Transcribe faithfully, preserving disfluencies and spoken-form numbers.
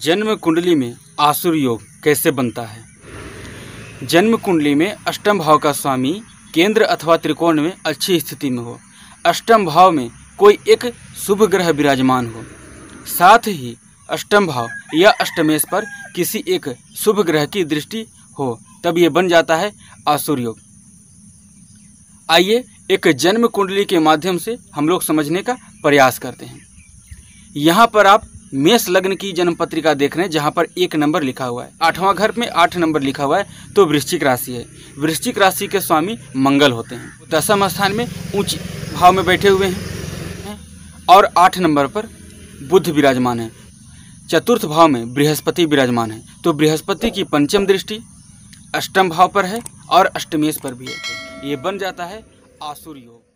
जन्म कुंडली में आसुर योग कैसे बनता है। जन्म कुंडली में अष्टम भाव का स्वामी केंद्र अथवा त्रिकोण में अच्छी स्थिति में हो, अष्टम भाव में कोई एक शुभ ग्रह विराजमान हो, साथ ही अष्टम भाव या अष्टमेश पर किसी एक शुभ ग्रह की दृष्टि हो, तब ये बन जाता है आसुर योग। आइए एक जन्म कुंडली के माध्यम से हम लोग समझने का प्रयास करते हैं। यहाँ पर आप मेष लग्न की जन्म पत्रिका देख रहे हैं, जहाँ पर एक नंबर लिखा हुआ है, आठवां घर में आठ नंबर लिखा हुआ है, तो वृश्चिक राशि है। वृश्चिक राशि के स्वामी मंगल होते हैं। दसम स्थान में उच्च भाव में बैठे हुए हैं और आठ नंबर पर बुध विराजमान है। चतुर्थ भाव में बृहस्पति विराजमान है, तो बृहस्पति की पंचम दृष्टि अष्टम भाव पर है और अष्टमेश पर भी है। ये बन जाता है आसुर योग।